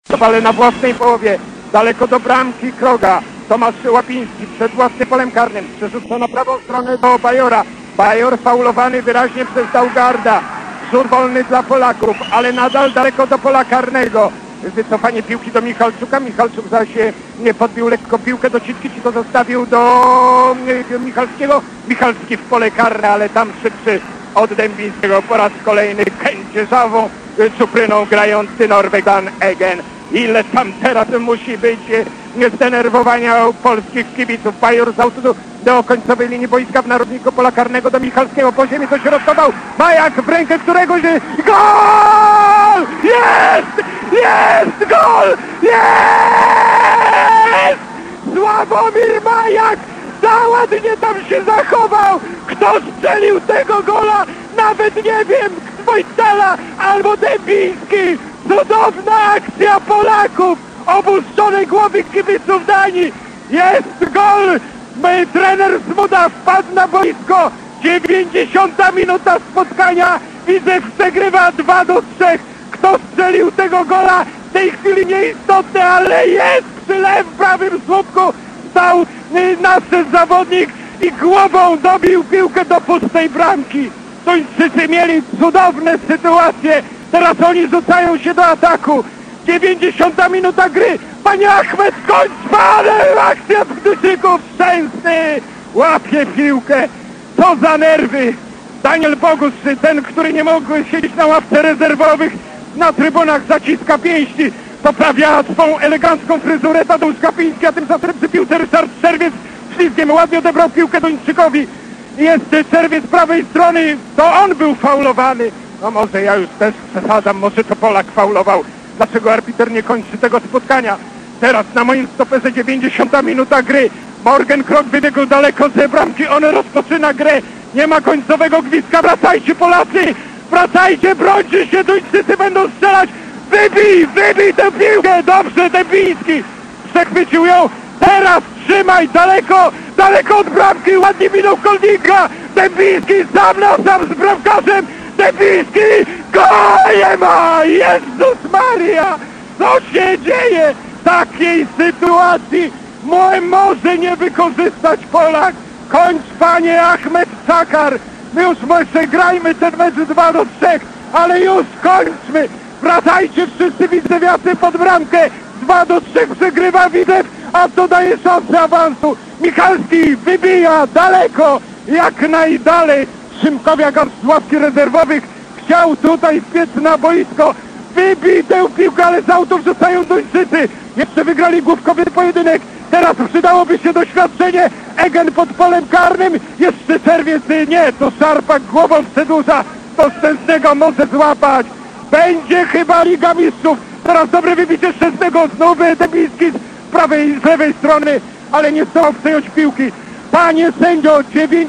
ale na własnej połowie, daleko do bramki Kroga. Tomasz Łapiński przed własnym polem karnym, przerzuca na prawą stronę do Bajora. Bajor faulowany wyraźnie przez Daugarda. Rzut wolny dla Polaków, ale nadal daleko do pola karnego. Wycofanie piłki do Michalczuka. Michalczuk zaś nie podbił lekko piłkę do Citki, ci to zostawił do Michalskiego. Michalski w pole karne, ale tam szybszy od Dębińskiego. Po raz kolejny kędzierzawą czupryną grający Norweg Dan Egen. Ile tam teraz musi być zdenerwowania u polskich kibiców. Bajor z autu do końcowej linii boiska w narodniku pola karnego do Michalskiego. Po ziemi dośrodkował. Majak w rękę któregoś. Gol! Jest! Jest! Gol! Jest! Sławomir Majak! Za ładnie tam się zachował! Kto strzelił tego gola? Nawet nie wiem, Wojtala albo Dębiński! Cudowna akcja Polaków! Opuszczonej głowy kibiców Danii! Jest gol! Trener Zmuda wpadł na boisko! 90 minuta spotkania! Widzew przegrywa 2-3. Kto strzelił tego gola? W tej chwili nieistotne, ale jest! Przy lewym prawym słupku stał nasz zawodnik i głową dobił piłkę do pustej bramki. Duńczycy mieli cudowne sytuacje. Teraz oni rzucają się do ataku. 90 minuta gry. Panie Achmed, kończ ale akcja Duńczyków. Szczęsny łapie piłkę. Co za nerwy. Daniel Bogus, ten, który nie mógł siedzieć na ławce rezerwowych, na trybunach zaciska pięści. Poprawia swą elegancką fryzurę Tadeusz Kapiński, a tymczasem przy piłce Ryszard Czerwiec ślizgiem ładnie odebrał piłkę Duńczykowi. Jest Czerwiec z prawej strony, to on był faulowany. No może ja już też przesadzam, może to Polak faulował. Dlaczego arbiter nie kończy tego spotkania? Teraz na moim stoperze 90 minuta gry. Morgan Krok wybiegł daleko ze bramki, on rozpoczyna grę. Nie ma końcowego gwizdka, wracajcie Polacy! Wracajcie, brońcie się, Duńczycy będą strzelać! Wybij tę piłkę! Dobrze, Dębiński przechwycił ją. Teraz trzymaj, daleko od bramki, ładnie minął Koldinga. Dębiński sam na sam z bramkarzem. Dębiński, gol nie ma! Jezus Maria! Co się dzieje? Takiej sytuacji może nie wykorzystać Polak. Kończ, panie Ahmed Sakar. My już może grajmy ten mecz 2-3, ale już kończmy. Wracajcie wszyscy widzewiacy pod bramkę. 2-3 przegrywa Widzew, a to daje szansę awansu. Michalski wybija daleko, jak najdalej. Szymkowiak z ławki rezerwowych chciał tutaj wbiec na boisko. Wybij tę piłkę, ale z autu wrzucają Duńczycy. Jeszcze wygrali główkowy pojedynek. Teraz przydałoby się doświadczenie. Egen pod polem karnym. Jeszcze Czerwiec, nie, to Szarpak głową przedłuża. To Szczęsnego może złapać. Będzie chyba Liga Mistrzów. Teraz dobre wybicie Szczęsnego. Znów Dębiński z lewej strony, ale nie zdołał przejąć piłki. Panie sędzio,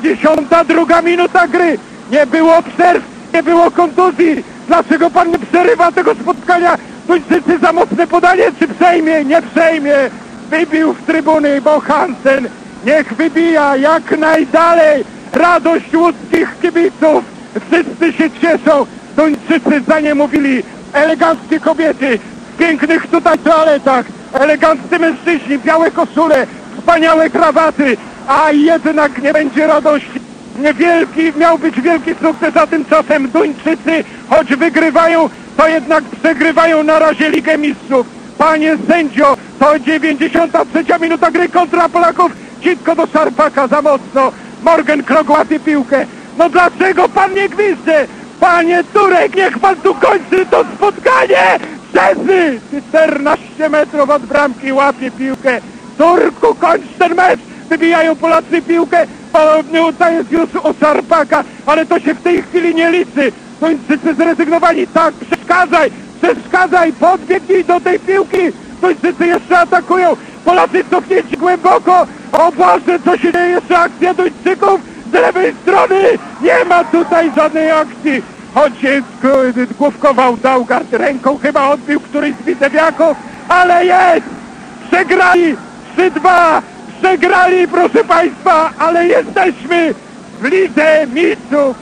92 minuta gry. Nie było przerw, nie było kontuzji. Dlaczego pan nie przerywa tego spotkania? Duńczycy za mocne podanie, czy przejmie? Nie przejmie. Wybił w trybuny, bo Hansen niech wybija jak najdalej. Radość łódzkich kibiców. Wszyscy się cieszą. Duńczycy za nie mówili. Eleganckie kobiety w pięknych tutaj toaletach. Eleganccy mężczyźni, białe koszule, wspaniałe krawaty. A jednak nie będzie radości. Miał być wielki sukces, a tymczasem Duńczycy, choć wygrywają, to jednak przegrywają na razie Ligę Mistrzów. Panie sędzio, to 93 minuta gry kontra Polaków. Citko do Szarpaka za mocno. Morgan Krok łapie piłkę. No dlaczego pan nie gwizdże? Panie Turek, niech pan tu kończy to spotkanie! Szczesny! 14 metrów od bramki łapie piłkę. Turku, kończ ten mecz! Wybijają Polacy piłkę. To jest już u Szarpaka, ale to się w tej chwili nie liczy. Duńczycy zrezygnowali. Tak, przeszkadzaj, podbiegnij do tej piłki. Duńczycy jeszcze atakują. Polacy cofnięci głęboko. O Boże, co się dzieje? Jeszcze akcja Duńczyków z lewej strony. Nie ma tutaj żadnej akcji. Choć główkował Daugard ręką, chyba odbił któryś z widzewiaków, ale jest! Przegrali 3-2! Przegrali, proszę państwa, ale jesteśmy w Lidze Mistrzów.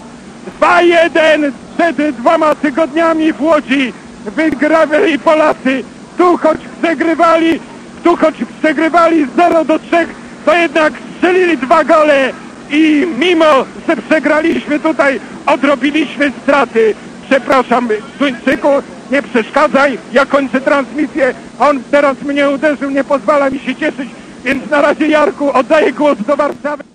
2-1 przed 2 tygodniami w Łodzi. Wygrali Polacy. tu choć przegrywali 0-3, to jednak strzelili 2 gole i mimo, że przegraliśmy tutaj, odrobiliśmy straty. Przepraszam, Duńczyku, nie przeszkadzaj, ja kończę transmisję, on teraz mnie uderzył, nie pozwala mi się cieszyć, więc na razie, Jarku, oddaję głos do Warszawy.